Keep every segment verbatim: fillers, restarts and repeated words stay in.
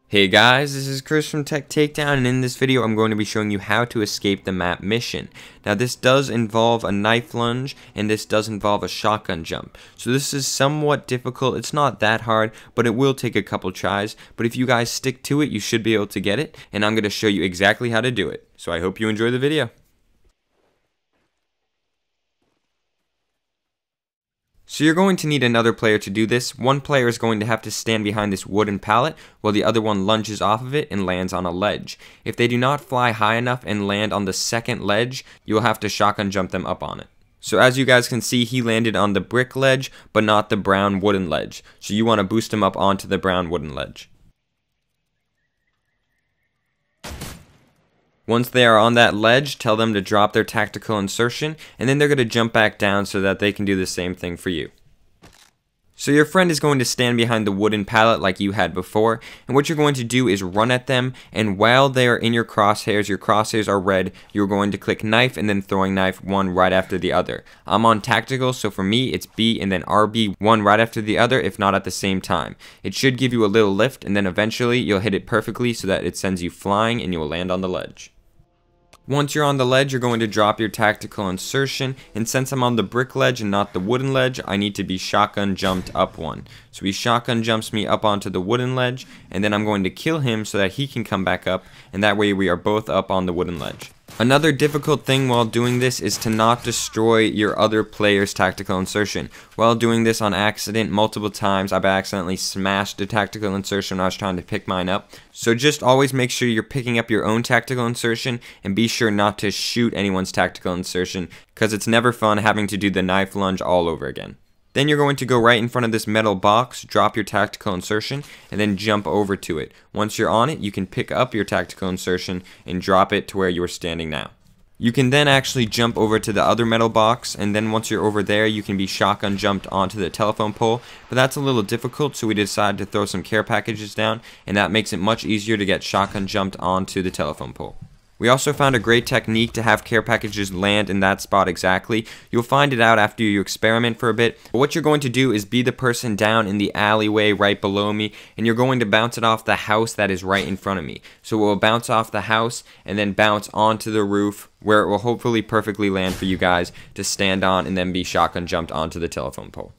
Hey guys, this is Chris from TechTakedown, and in this video I'm going to be showing you how to escape the map mission. Now this does involve a knife lunge, and this does involve a shotgun jump. So this is somewhat difficult. It's not that hard, but it will take a couple tries. But if you guys stick to it, you should be able to get it, and I'm going to show you exactly how to do it. So I hope you enjoy the video. So you're going to need another player to do this. One player is going to have to stand behind this wooden pallet while the other one lunges off of it and lands on a ledge. If they do not fly high enough and land on the second ledge, you will have to shotgun jump them up on it. So as you guys can see, he landed on the brick ledge, but not the brown wooden ledge. So you want to boost him up onto the brown wooden ledge. Once they are on that ledge, tell them to drop their tactical insertion, and then they're going to jump back down so that they can do the same thing for you. So your friend is going to stand behind the wooden pallet like you had before, and what you're going to do is run at them, and while they are in your crosshairs, your crosshairs are red, you're going to click knife and then throwing knife one right after the other. I'm on tactical, so for me it's B and then R B, one right after the other, if not at the same time. It should give you a little lift, and then eventually you'll hit it perfectly so that it sends you flying and you will land on the ledge. Once you're on the ledge, you're going to drop your tactical insertion, and since I'm on the brick ledge and not the wooden ledge, I need to be shotgun jumped up one. So he shotgun jumps me up onto the wooden ledge, and then I'm going to kill him so that he can come back up, and that way we are both up on the wooden ledge. Another difficult thing while doing this is to not destroy your other player's tactical insertion. While doing this on accident multiple times, I've accidentally smashed the tactical insertion when I was trying to pick mine up. So just always make sure you're picking up your own tactical insertion, and be sure not to shoot anyone's tactical insertion, because it's never fun having to do the knife lunge all over again. Then you're going to go right in front of this metal box, drop your tactical insertion, and then jump over to it. Once you're on it, you can pick up your tactical insertion and drop it to where you're standing now. You can then actually jump over to the other metal box, and then once you're over there, you can be shotgun jumped onto the telephone pole, but that's a little difficult, so we decided to throw some care packages down, and that makes it much easier to get shotgun jumped onto the telephone pole. We also found a great technique to have care packages land in that spot exactly. You'll find it out after you experiment for a bit. But what you're going to do is be the person down in the alleyway right below me, and you're going to bounce it off the house that is right in front of me. So it will bounce off the house and then bounce onto the roof, where it will hopefully perfectly land for you guys to stand on and then be shotgun jumped onto the telephone pole.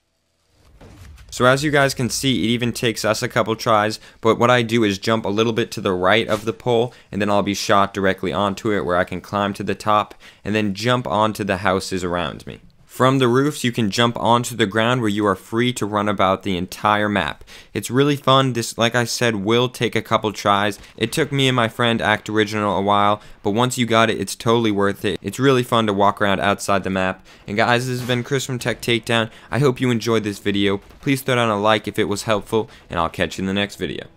So as you guys can see, it even takes us a couple tries, but what I do is jump a little bit to the right of the pole, and then I'll be shot directly onto it where I can climb to the top, and then jump onto the houses around me. From the roofs, you can jump onto the ground where you are free to run about the entire map. It's really fun. This, like I said, will take a couple tries. It took me and my friend Act Original a while, but once you got it, it's totally worth it. It's really fun to walk around outside the map. And guys, this has been Chris from TechTakedown. I hope you enjoyed this video. Please throw down a like if it was helpful, and I'll catch you in the next video.